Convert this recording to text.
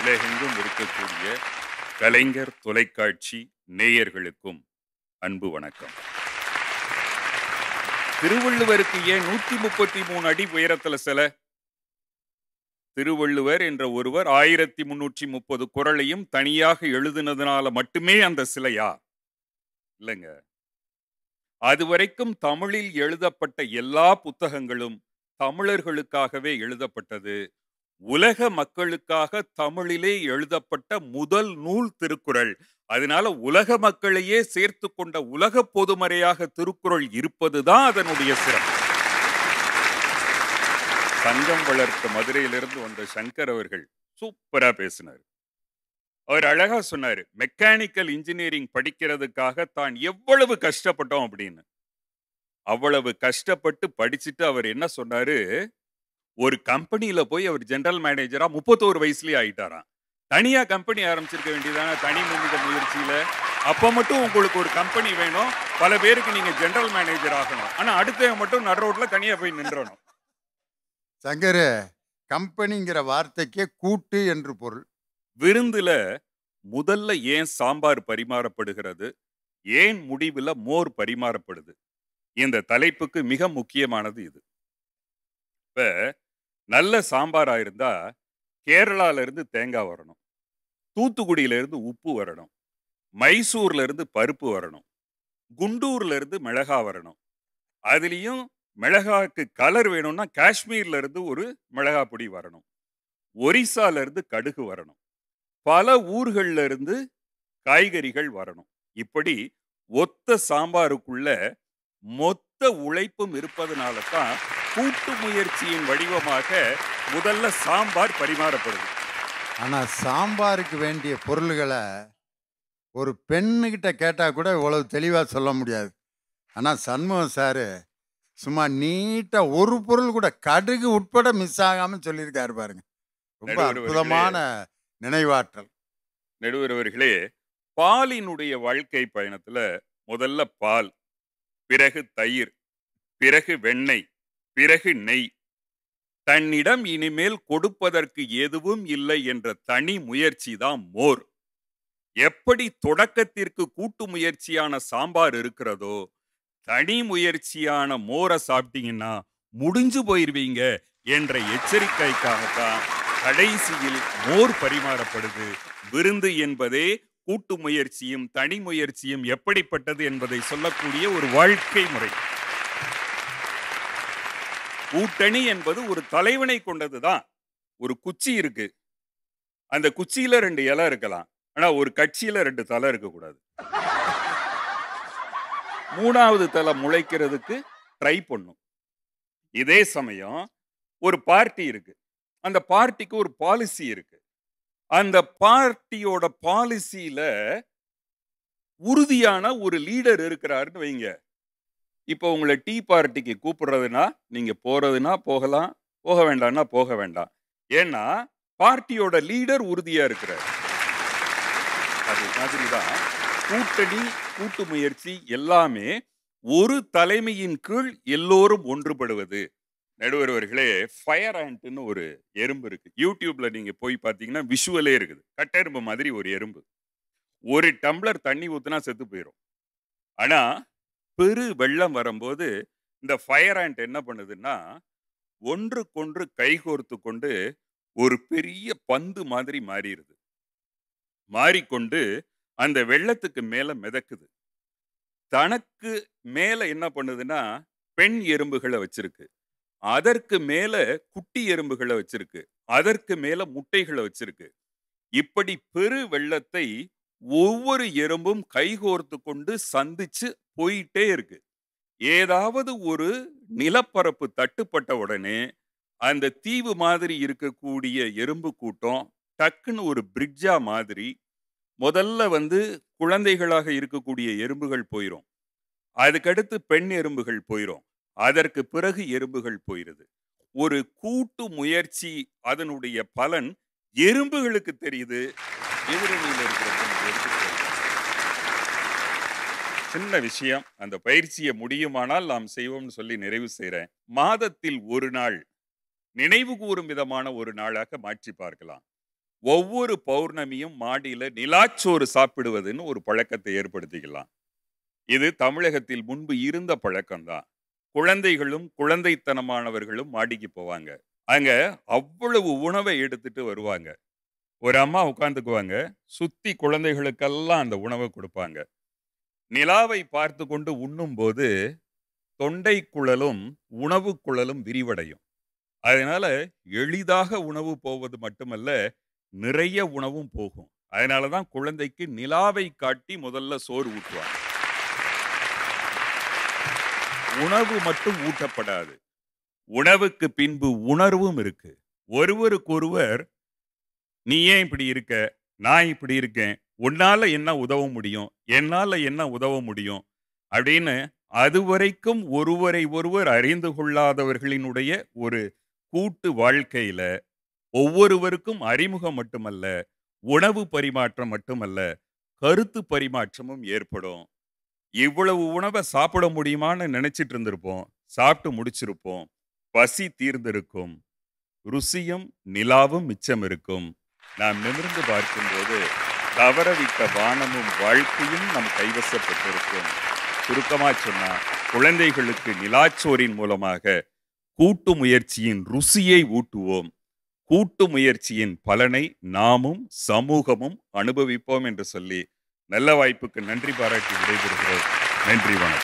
உலகெங்கும் இருக்கக்கூடிய கலைஞர் தொலைக்காட்சி நேயர்களுக்கும் அன்பு வணக்கம். திருவள்ளுவருக்கு ஏன் 133 அடி உயரத்துல சிலை? திருவள்ளுவர் என்ற ஒருவர் 1330 குறளையும் தனியாக எழுதினதுனால மட்டுமே அந்த சிலையா? இல்லைங்க. அதுவரைக்கும் தமிழில் எழுதப்பட்ட எல்லா புத்தகங்களும் தமிழர்களுக்காகவே எழுதப்பட்டது. உலக மக்களுக்காக தமிழிலே எழுதப்பட்ட முதல் நூல் திருக்குறள். அதனால உலக மக்களையே சேர்த்து கொண்ட உலக பொதுமறையாக திருக்குறள் இருப்பதுதான் அதனுடைய சிறப்பு. சங்கம் வளர்த்த மதுரையிலிருந்து வந்த சங்கர் அவர்கள் சூப்பரா பேசினார். அவர் அழகா சொன்னாரு, மெக்கானிக்கல் இன்ஜினியரிங் படிக்கிறதுக்காக தான் எவ்வளவு கஷ்டப்பட்டோம் அப்படின்னு. அவ்வளவு கஷ்டப்பட்டு படிச்சுட்டு அவர் என்ன சொன்னாரு, ஒரு கம்பெனியில போய் அவர் ஜெனரல் மேனேஜரா 31 வயசுலயே ஆயிட்டாராம். தனியா கம்பெனி ஆரம்பிச்சிருக்க வேண்டியதான தனி மனித முயற்சியில. அப்ப மட்டும் உங்களுக்கு ஒரு கம்பெனி வேணும், பல பேருக்கு நீங்க ஜெனரல் மேனேஜர் ஆகணும். ஆனா அடுத்தவன் மட்டும் நடு ரோட்ல தனியா போய் நின்றணும். சங்கரு, கம்பெனிங்கிற வார்த்தைக்கே கூட்டு என்று பொருள். விருந்துல முதல்ல ஏன் சாம்பார் பரிமாறப்படுகிறது, ஏன் முடிவுல மோர் பரிமாறப்படுது? இந்த தலைப்புக்கு மிக முக்கியமானது இது. இப்ப நல்ல சாம்பாரா இருந்தா கேரளால இருந்து தேங்காய் வரணும், தூத்துக்குடியில இருந்து உப்பு வரணும், மைசூர்ல இருந்து பருப்பு வரணும், குண்டூர்ல இருந்து மிளகா வரணும். அதுலயும் மிளகாக்கு கலர் வேணும்னா காஷ்மீர்ல இருந்து ஒரு மிளகா பொடி வரணும், ஒரிசால இருந்து கடுகு வரணும், பல ஊர்கள்ல இருந்து காய்கறிகள் வரணும். இப்படி ஒத்த சாம்பாருக்குள்ள மொத்த உழைப்பும் இருப்பதனால தான் கூட்டு முயற்சியின் வடிவமாக முதல்ல சாம்பார் பரிமாறப்படுது. ஆனா சாம்பாருக்கு வேண்டிய பொருள்களை ஒரு பெண்ணுகிட்ட கேட்டா கூட இவ்வளவு தெளிவா சொல்ல முடியாது. ஆனா சண்முகம் சாரு சும்மா நீட்டா ஒரு பொருள் கூட கடுகு உட்பட மிஸ் ஆகாம சொல்லியிருக்காரு பாருங்க. ரொம்ப அற்புதமான நினைவாற்றல். நடுவர் அவர்களே, பாலினுடைய வாழ்க்கை பயணத்துல முதல்ல பால், பிறகு தயிர், பிறகு வெண்ணெய், பிறகு நெய். தன்னிடம் இனிமேல் கொடுப்பதற்கு எதுவும் இல்லை என்ற தனி முயற்சி தான் மோர். எப்படி தொடக்கத்திற்கு கூட்டு முயற்சியான சாம்பார் இருக்கிறதோ, தனி முயற்சியான மோரை சாப்பிட்டீங்கன்னா முடிஞ்சு போயிருவீங்க என்ற எச்சரிக்கைக்காகத்தான் கடைசியில் மோர் பரிமாறப்படுது. விருந்து என்பதே கூட்டு முயற்சியும் தனி முயற்சியும் எப்படிப்பட்டது என்பதை சொல்லக்கூடிய ஒரு வாழ்க்கை முறை. கூட்டணி என்பது ஒரு தலைவனை கொண்டதுதான். ஒரு குச்சி இருக்கு, அந்த குச்சியில 2 இலை இருக்கலாம், ஆனா ஒரு கட்சியில 2 தலை இருக்கக்கூடாது. 3வது தலை முளைக்கிறதுக்கு ட்ரை பண்ணும். இதே சமயம் ஒரு பார்ட்டி இருக்கு, அந்த பார்ட்டிக்கு ஒரு பாலிசி இருக்கு. அந்த பார்ட்டியோட பாலிசியில உறுதியான ஒரு லீடர் இருக்கிறாருன்னு வைங்க. இப்போ உங்களை டீ பார்ட்டிக்கு கூப்பிடுறதுனா நீங்க போறதுனா போகலாம், போக வேண்டாம்னா போக வேண்டாம். ஏன்னா பார்ட்டியோட லீடர் உறுதியா இருக்கிறார். அது மாதிரிதான் கூட்டணி, கூட்டு முயற்சி எல்லாமே ஒரு தலைமையின் கீழ் எல்லோரும் ஒன்றுபடுவது. நடுவர் அவர்களே, ஃபயர் ஆண்ட்னு ஒரு எறும்பு இருக்கு. யூடியூப்ல நீங்க போய் பார்த்தீங்கன்னா விஷுவலே இருக்குது. கட்டெரும்பு மாதிரி ஒரு எறும்பு. ஒரு டம்ளர் தண்ணி ஊத்துனா செத்து போயிடும். ஆனா பெரு வெள்ளம் வரும்போது இந்த ஃபயர் ஆண்ட் என்ன பண்ணுதுன்னா, ஒன்றுக்கொன்று கைகோர்த்து கொண்டு ஒரு பெரிய பந்து மாதிரி மாறிடுது. மாறிக்கொண்டு அந்த வெள்ளத்துக்கு மேல மிதக்குது. தனக்கு மேல என்ன பண்ணுதுன்னா பெண் எறும்புகளை வச்சிருக்கு, அதற்கு மேல குட்டி எறும்புகளை வச்சிருக்கு, அதற்கு மேல முட்டைகளை வச்சிருக்கு. இப்படி பெரு வெள்ளத்தை ஒவ்வொரு எறும்பும் கைகோர்த்து கொண்டு சந்திச்சு போயிட்டே இருக்கு. ஏதாவது ஒரு நிலப்பரப்பு தட்டுப்பட்ட உடனே அந்த தீவு மாதிரி இருக்கக்கூடிய எறும்பு கூட்டம் டக்குன்னு ஒரு பிரிட்ஜா மாதிரி முதல்ல குழந்தைகளாக இருக்கக்கூடிய எறும்புகள் போயிரும். அதுக்கடுத்து பெண் எறும்புகள் போயிரும். அதற்கு பிறகு எறும்புகள் போயிருது. ஒரு கூட்டு முயற்சி, அதனுடைய பலன் எறும்புகளுக்கு தெரியுது, எதிரணியில் இருக்கிறவங்களுக்கு தெரியுது. சின்ன விஷயம், அந்த பயிற்சியை முடியுமானால் நாம் செய்வோம்னு சொல்லி நிறைவு செய்றேன். மாதத்தில் ஒரு நாள் நினைவு கூறும் விதமான ஒரு நாளாக மாற்றி பார்க்கலாம். ஒவ்வொரு பௌர்ணமியும் மாடியில நிலாச்சோறு சாப்பிடுவதுன்னு ஒரு பழக்கத்தை ஏற்படுத்திக்கலாம். இது தமிழகத்தில் முன்பு இருந்த பழக்கம்தான். குழந்தைகளும் குழந்தைத்தனமானவர்களும் மாடிக்கு போவாங்க. அங்க அவ்வளவு உணவை எடுத்துட்டு வருவாங்க. ஒரு அம்மா உட்கார்ந்துக்குவாங்க. சுத்தி குழந்தைகளுக்கெல்லாம் அந்த உணவை கொடுப்பாங்க. நிலாவை பார்த்து கொண்டு உண்ணும்போது தொண்டை குழலும் உணவு குழலும் விரிவடையும். அதனால எளிதாக உணவு போவது மட்டுமல்ல, நிறைய உணவும் போகும். அதனால தான் குழந்தைக்கு நிலாவை காட்டி முதல்ல சோறு ஊட்டுவாங்க. உணவு மட்டும் ஊட்டப்படாது. உணவுக்கு பின்பு உணர்வும் இருக்கு. ஒருவருக்கொருவர் நீ ஏன் இப்படி இருக்க? நான் இப்படி இருக்கேன். உன்னால என்ன உதவ முடியும்? என்னால என்ன உதவ முடியும்? அப்படின்னு அதுவரைக்கும் ஒருவரை ஒருவர் அறிந்து கொள்ளாதவர்களினுடைய ஒரு கூட்டு வாழ்க்கையில ஒவ்வொருவருக்கும் அறிமுகம் மட்டுமல்ல, உணவு பரிமாற்றம் மட்டுமல்ல, கருத்து பரிமாற்றமும் ஏற்படும். இவ்வளவு உணவை சாப்பிட முடியுமான்னு நினைச்சிட்டு இருந்திருப்போம். சாப்பிட்டு முடிச்சிருப்போம். பசி தீர்ந்திருக்கும். ருசியும் நிலாவும் மிச்சம் இருக்கும். நாம் நிமிர்ந்து பார்க்கும்போது தவறவிட்ட வானமும் வாழ்க்கையும் நம் கைவசப்பட்டிருக்கும். சுருக்கமா சொன்னா, குழந்தைகளுக்கு நிலாச்சோரின் மூலமாக கூட்டு முயற்சியின் ருசியை ஊட்டுவோம். கூட்டு முயற்சியின் பலனை நாமும் சமூகமும் அனுபவிப்போம் என்று சொல்லி நல்ல வாய்ப்புக்கு நன்றி பாராட்டி விடைபெறுகிறோம். நன்றி, வணக்கம்.